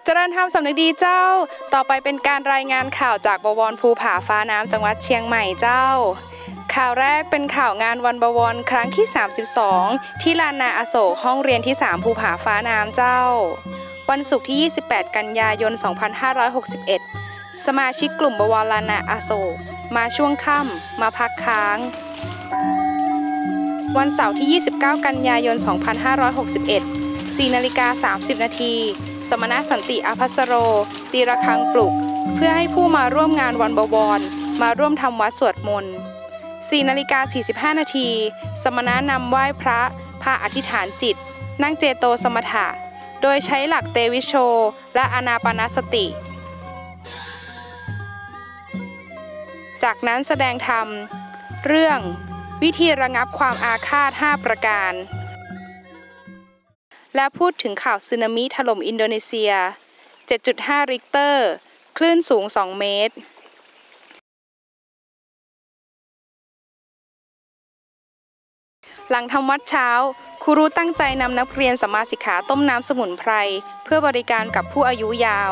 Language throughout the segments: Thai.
เจริญธรรมสำนึกดีเจ้าต่อไปเป็นการรายงานข่าวจากบวรภูผาฟ้าน้ำจังหวัดเชียงใหม่เจ้าข่าวแรกเป็นข่าวงานวันบวรครั้งที่32ที่ลานนาอโศกห้องเรียนที่3ภูผาฟ้าน้ำเจ้าวันศุกร์ที่28กันยายน2561สมาชิกกลุ่มบวรลานนาอโศกมาช่วงค่ำมาพักค้างวันเสาร์ที่29กันยายน2561 4:30 นาทีสมณสันติอาภัสโรตีระฆังปลุกเพื่อให้ผู้มาร่วมงานวันบวรมาร่วมทำวัดสวดมนต์ 4:45 นาทีสมณะนำไหว้พระพาอธิษฐานจิตนั่งเจโตสมถะโดยใช้หลักเตวิโชและอานาปานสติ จากนั้นแสดงธรรมเรื่องวิธีระงับความอาฆาต5ประการและพูดถึงข่าวสึนามิถล่มอินโดนีเซีย 7.5 ริกเตอร์คลื่นสูง2 เมตรหลังทำวัดเช้าครูรู้ตั้งใจนำนักเรียนสัมมาสิกขาต้มน้ำสมุนไพรเพื่อบริการกับผู้อายุยาว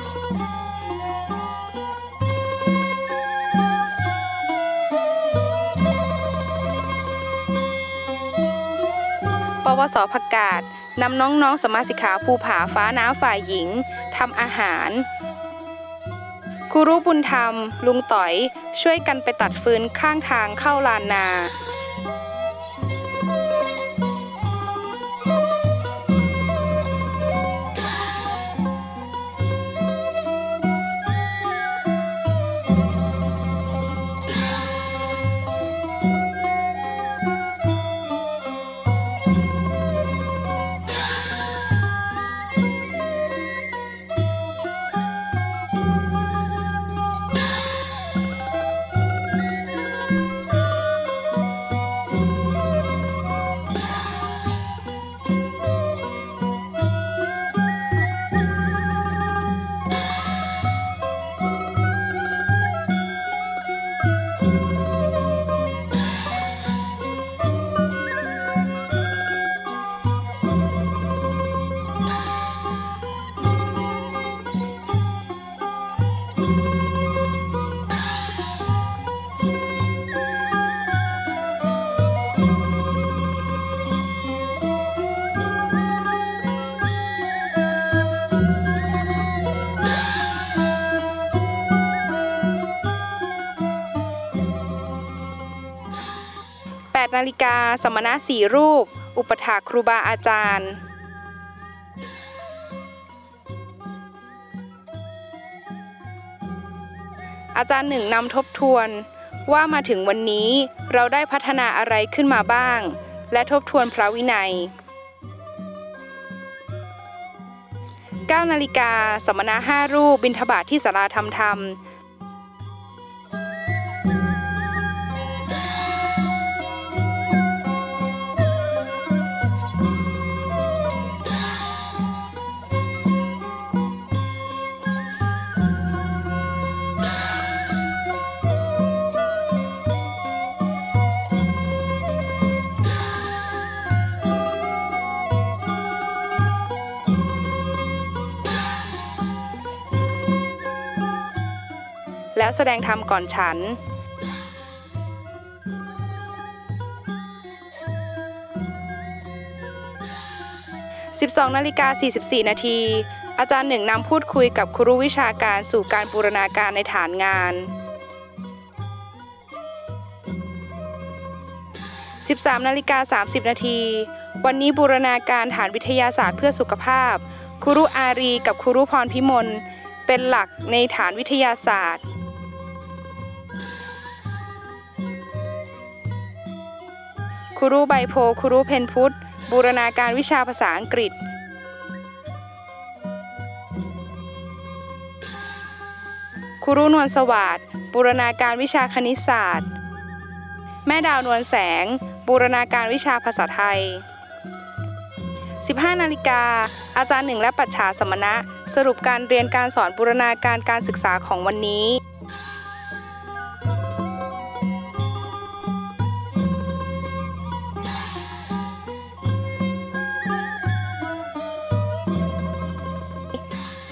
ปวส.ประกาศนำน้องๆสมาสิกขาภูผาฟ้าน้ำฝ่ายหญิงทำอาหารครูรู้บุญธรรมลุงต๋อยช่วยกันไปตัดฟืนข้างทางเข้าลานนา8 นาฬิกาสมณะ4 รูปอุปถากครูบาอาจารย์อาจารย์หนึ่งนำทบทวนว่ามาถึงวันนี้เราได้พัฒนาอะไรขึ้นมาบ้างและทบทวนพระวินัย 9 นาฬิกาสมณะ5 รูปบิณฑบาตที่ศาลาธรรมแล้วแสดงธรรมก่อนฉัน 12:44 นาทีอาจารย์หนึ่งนำพูดคุยกับครูวิชาการสู่การบูรณาการในฐานงาน 13:30 นาทีวันนี้บูรณาการฐานวิทยาศาสตร์เพื่อสุขภาพครูอารีกับครูพรพิมลเป็นหลักในฐานวิทยาศาสตร์ครูใบโพครูเพนพุทธบูรณาการวิชาภาษาอังกฤษครูนวลสวัสดิ์บูรณาการวิชาคณิตศาสตร์แม่ดาวนวลแสงบูรณาการวิชาภาษาไทย 15 นาฬิกาอาจารย์หนึ่งและปัจฉาสมณะสรุปการเรียนการสอนบูรณาการการศึกษาของวันนี้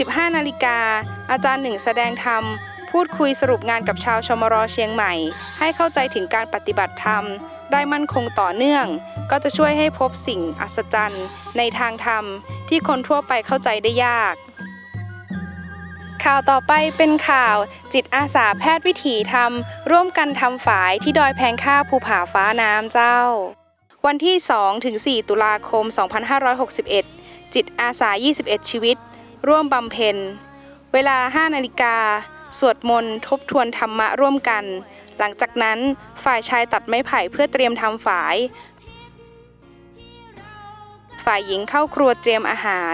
15 นาฬิกาอาจารย์หนึ่งแสดงธรรมพูดคุยสรุปงานกับชาวชมร.เชียงใหม่ให้เข้าใจถึงการปฏิบัติธรรมได้มั่นคงต่อเนื่องก็จะช่วยให้พบสิ่งอัศจรรย์ในทางธรรมที่คนทั่วไปเข้าใจได้ยากข่าวต่อไปเป็นข่าวจิตอาสาแพทย์วิถีธรรมร่วมกันทำฝายที่ดอยแพงค่าภูผาฟ้าน้ำเจ้าวันที่ 2-4 ตุลาคม 2561 จิตอาสา 21 ชีวิตร่วมบำเพ็ญเวลา 5 นาฬิกาสวดมนต์ทบทวนธรรมะร่วมกันหลังจากนั้นฝ่ายชายตัดไม้ไผ่เพื่อเตรียมทำฝายฝ่ายหญิงเข้าครัวเตรียมอาหาร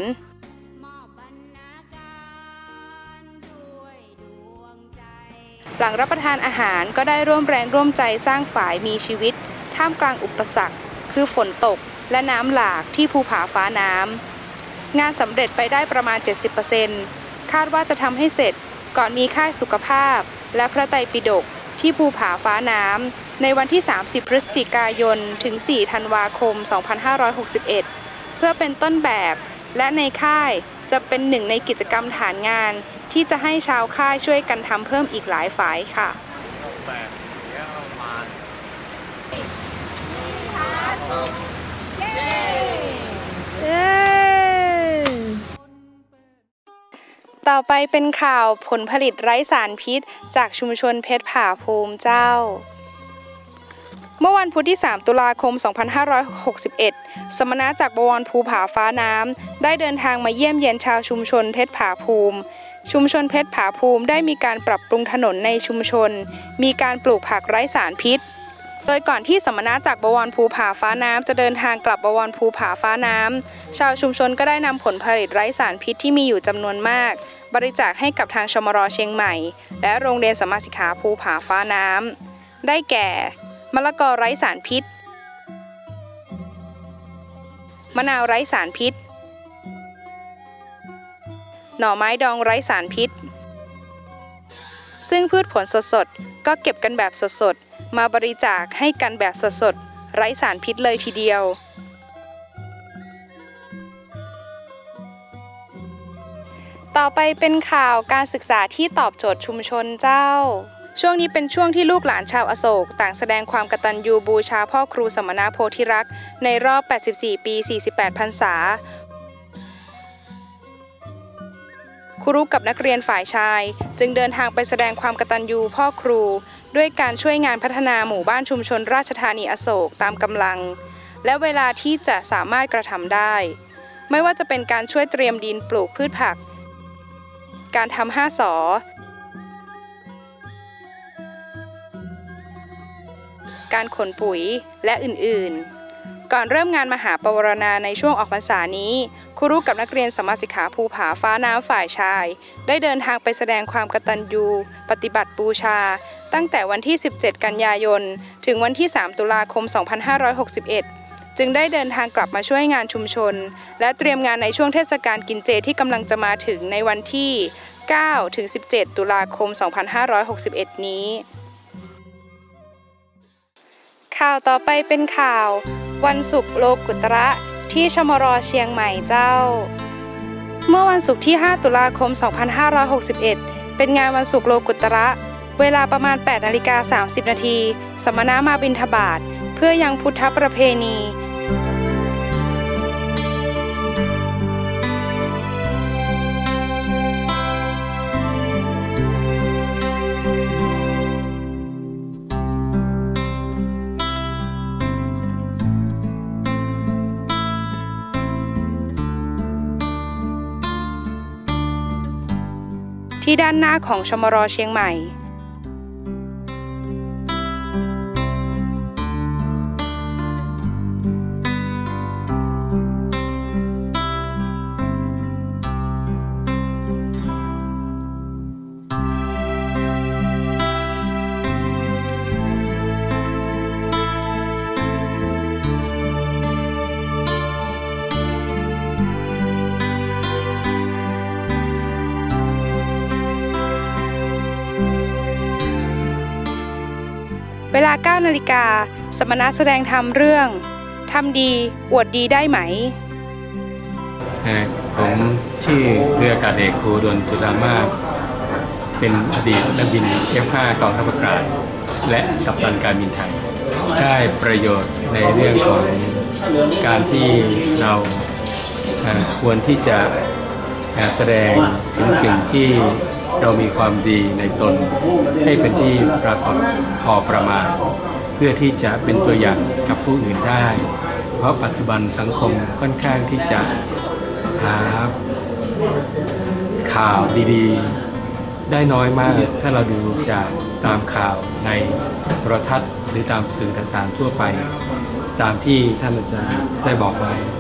หลังรับประทานอาหารก็ได้ร่วมแรงร่วมใจสร้างฝายมีชีวิตท่ามกลางอุปสรรคคือฝนตกและน้ำหลากที่ภูผาฟ้าน้ำงานสำเร็จไปได้ประมาณ 70%คาดว่าจะทำให้เสร็จก่อนมีค่ายสุขภาพและพระไตรปิฎกที่ภูผาฟ้าน้ำในวันที่ 30 พฤศจิกายนถึง 4 ธันวาคม 2561 เพื่อเป็นต้นแบบและในค่ายจะเป็นหนึ่งในกิจกรรมฐานงานที่จะให้ชาวค่ายช่วยกันทำเพิ่มอีกหลายฝ่ายค่ะต่อไปเป็นข่าวผลผลิตไร้สารพิษจากชุมชนเพชรผาภูมิเจ้าเมื่อวันพุธที่ 3 ตุลาคม 2561 สมณะจากบวรภูผาฟ้าน้ำได้เดินทางมาเยี่ยมเยียนชาวชุมชนเพชรผาภูมิชุมชนเพชรผาภูมิได้มีการปรับปรุงถนนในชุมชนมีการปลูกผักไร้สารพิษโดยก่อนที่สมณะจากบวรภูผาฟ้าน้ำจะเดินทางกลับบวรภูผาฟ้าน้ำชาวชุมชนก็ได้นำผลผลิตไร้สารพิษที่มีอยู่จำนวนมากบริจาคให้กับทางชมร.เชียงใหม่และโรงเรียนสมมาสิกขาภูผาฟ้าน้ำได้แก่มะละกอไร้สารพิษมะนาวไร้สารพิษหน่อไม้ดองไร้สารพิษซึ่งพืชผลสดๆก็เก็บกันแบบสดๆมาบริจาคให้กันแบบสดๆไร้สารพิษเลยทีเดียวต่อไปเป็นข่าวการศึกษาที่ตอบโจทย์ชุมชนเจ้าช่วงนี้เป็นช่วงที่ลูกหลานชาวอโศกต่างแสดงความกตัญญูบูชาพ่อครูสมณโพธิรักษ์ในรอบ 84 ปี 48 พรรษาครูกับนักเรียนฝ่ายชายจึงเดินทางไปแสดงความกตัญญูพ่อครูด้วยการช่วยงานพัฒนาหมู่บ้านชุมชนราชธานีอโศกตามกำลังและเวลาที่จะสามารถกระทำได้ไม่ว่าจะเป็นการช่วยเตรียมดินปลูกพืชผักการทำ5 สอการขนปุ๋ยและอื่นๆก่อนเริ่มงานมหาปวารณาในช่วงออกพรรษานี้ครูกับนักเรียนสมมาสิกขาภูผาฟ้าน้ำฝ่ายชายได้เดินทางไปแสดงความกตัญญูปฏิบัติบูชาตั้งแต่วันที่ 17 กันยายนถึงวันที่ 3 ตุลาคม 2561 จึงได้เดินทางกลับมาช่วยงานชุมชนและเตรียมงานในช่วงเทศกาลกินเจที่กำลังจะมาถึงในวันที่ 9-17 ตุลาคม 2561 นี้ข่าวต่อไปเป็นข่าววันศุกร์โลกุตระที่ชมร.เชียงใหม่เจ้าเมื่อวันศุกร์ที่ 5 ตุลาคม 2561 เป็นงานวันศุกร์โลกุตระเวลาประมาณ 8:30 นาทีสมณะมาบิณฑบาตเพื่อยังพุทธประเพณีที่ด้านหน้าของชมร.เชียงใหม่เวลา 9 นาฬิกาสมณะแสดงธรรมเรื่องทำดีอวดดีได้ไหมผมชื่อเรืออากาศเอกภูดลจุฑามาศเป็นอดีตนักบิน F5 กองทัพอากาศและกัปตันการบินไทยได้ประโยชน์ในเรื่องของการที่เราควรที่จะแสดงถึงสิ่งที่เรามีความดีในตนให้เป็นที่ปรากฏพอประมาณเพื่อที่จะเป็นตัวอย่างกับผู้อื่นได้เพราะปัจจุบันสังคมค่อนข้างที่จะหาข่าวดีๆได้น้อยมากถ้าเราดูจากตามข่าวในโทรทัศน์หรือตามสื่อต่างๆทั่วไปตามที่ท่านอาจารย์ได้บอกไว้